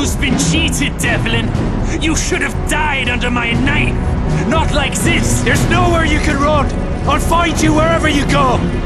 who's been cheated, Devlin. You should have died under my knife. Not like this. There's nowhere you can run. I'll find you wherever you go.